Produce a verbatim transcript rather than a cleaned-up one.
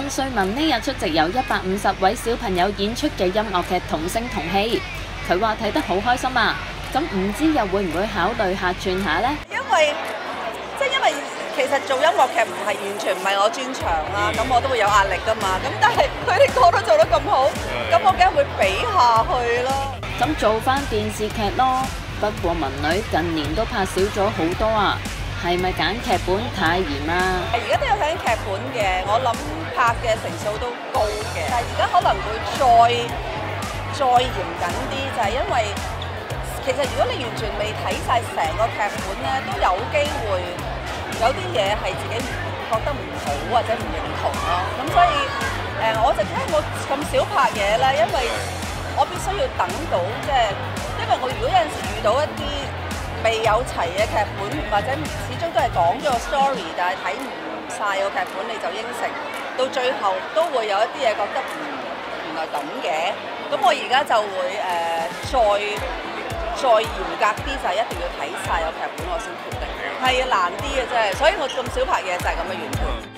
穗文呢日出席由一百五十位小朋友演出嘅音樂劇《同聲同氣》，佢話睇得好開心啊！咁唔知又會唔會考慮客串下呢？ 因為即係因為其實做音樂劇唔係完全唔係我專長啦，咁我都會有壓力㗎嘛。咁但係佢哋歌都做得咁好，咁我梗係會比下去咯。 咁做翻電視劇咯。不過文女近年都拍少咗好多啊，係咪揀劇本太嚴啊？ 而家都有睇劇本嘅，我諗拍嘅成數都高嘅，但係而家可能會再再嚴謹啲，就係因為其實如果你完全未睇晒成個劇本咧，都有機會有啲嘢係自己覺得唔好或者唔認同咯。咁所以誒，我就睇我咁少拍嘢咧，因為我必須要等到即係，因為我如果有陣時遇到一啲未有齊嘅劇本，或者始終都係講咗個 story， 但係睇唔晒個劇本，你就應承，到最後都會有一啲嘢覺得唔原來咁嘅。咁我而家就會誒、呃、再再嚴格啲，就係一定要睇晒個劇本，我先決定。係啊，難啲嘅真係，所以我咁少拍嘢就係咁嘅原因。